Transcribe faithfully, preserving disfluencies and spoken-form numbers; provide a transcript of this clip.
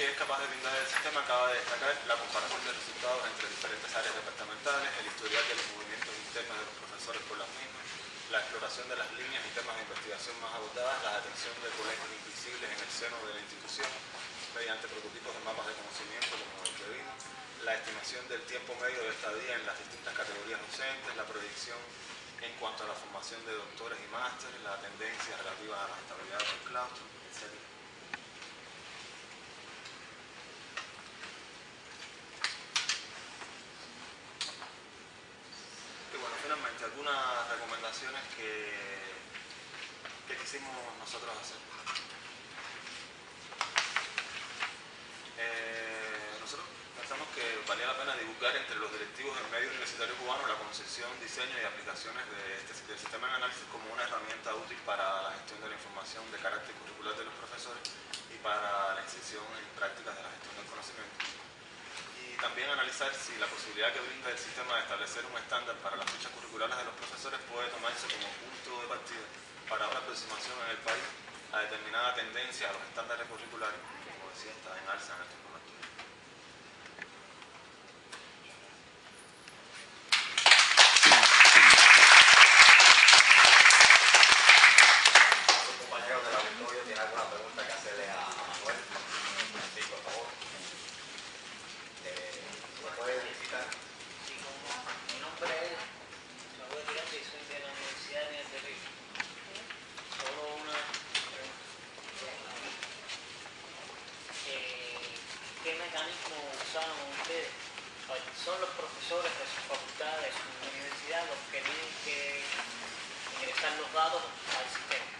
que es capaz de brindar el sistema acaba de destacar la comparación de resultados entre diferentes áreas departamentales, el historial de los movimientos internos de los profesores por las mismas, la exploración de las líneas y temas de investigación más abordadas, la atención de colegios invisibles en el seno de la institución, mediante prototipos de mapas de conocimiento como el que vimos, la estimación del tiempo medio de estadía en las distintas categorías docentes, la proyección en cuanto a la formación de doctores y másteres, la tendencia relativa a la estabilidad del claustro, etcétera. Y bueno, finalmente, algunas recomendaciones que, que quisimos nosotros hacer. Eh, nosotros pensamos que valía la pena divulgar entre los directivos del medio universitario cubano la concepción, diseño y aplicaciones de este, del sistema de análisis como una herramienta útil para la gestión de la información de carácter curricular de los profesores y para la inserción en prácticas de la gestión del conocimiento. Y también analizar si la posibilidad que brinda el sistema de establecer un estándar para las fichas curriculares de los profesores puede tomarse como punto de partida para una aproximación en el país a determinada tendencia a los estándares curriculares, que como decía está en alza en estos momentos. ¿Los compañeros del auditorio tienen alguna pregunta que hacerle a Manuel? Sí, por favor. Eh, ¿Me puede visitar? Sí, como mi nombre es Manuel Tirante y soy de la Universidad de Tenerife. Solo una pregunta. Eh, ¿Qué mecanismo usaron ustedes? ¿Son los profesores de sus facultades, de su universidad, los que tienen que ingresar los datos al sistema?